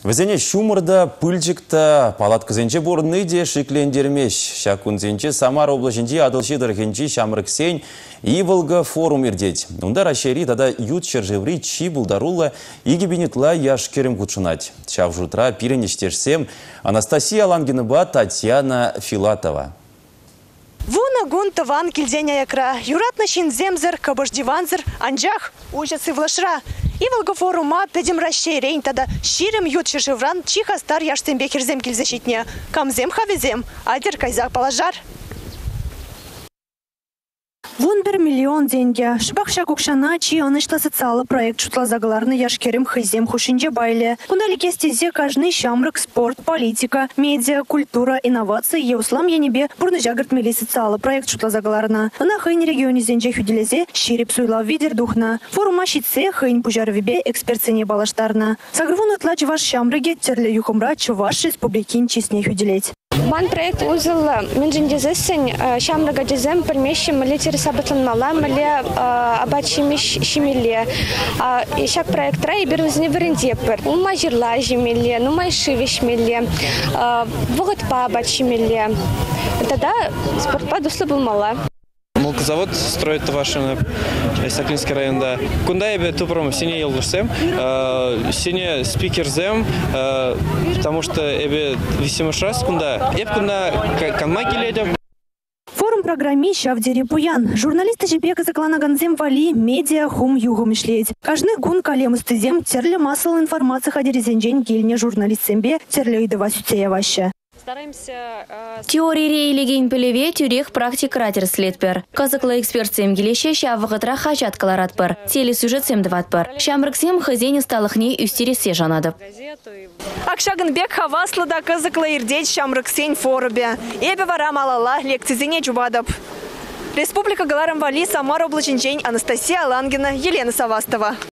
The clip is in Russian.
Візене шумырда, пыльчыкта, палаткызенче борны де шиклендермеш. Шакунзенче Самар облачынче адылшидырхенче шамрыксен Иволга форум ирдеть. Унда рашери тада ют чержеври чи булдарулла игибинитла яшкерем кутшынать. Шавжутра пиренештешсем Анастасия Лангинова, Татьяна Филатова. Вуна гун таван кильденя якра. Юратна шинземзер, кабаждиванзер, анджах, ужасы влашра. Иволга форума педем расширень тада ширем ют чержевран чиха стар яштембе херзем кильзащитня. Камзем хавезем, адер кайзак палажар. Вон 1 миллион деньги. Шбахша кукшана чи анышла социалы проект шутла загларны яшкерем хызем хушинже байле. Кундалике стезе каждый шамрак, спорт, политика, медиа, культура, инновации, еуслам янебе бурны жагыртмели социалы проект шутла загларна. На хыйн регионе зенже хюделезе ширип суйла видер духна. Форума щитсе хыйн пужарвебе экспертсене балаштарна. Сагрвун отлач ваш шамраге терле юхумра чуваш республикин честне хюделеть. Ман проект узел менжендезесен шамрага дезем пермещем литер сабатланмала мале абачимиш шимиле. Ишак проект рай берузни варендепер. Ума жирла жимиле, нума шивиш миле. Вот по абачимиле. Тогда спортпад услугу мала. Молокозавод строит ваши Саклинский район, да. Кунда я тупором сине елгушсем, сине спикерзем, потому что я висимыш раз кунда. Я кунда канмаки ледям. Форум программе Шавдери Пуян. Журналисты жебека заклана ганзем вали, медиа хум югу мишлеть. Каждый гун калем стызем терле масл информации ходерезенжень гильне журналист сембе терле идова сютея ваща. Теория рейлеген пелеве тюрех практик ратер слетпер. Казакла эксперт сем гелеше шавыгытра хачат каларатпер. Телесюжет сем дватпер. Шамрыксем хазене сталыхне үстересе жанадып. Акшагынбек хаваслыда казакла ирдеть шамрыксен форубе. Эбе вара малала лекцизине джубадып. Республика Галарам Вали, Самар облаченчень, Анастасия Лангина, Елена Савастова.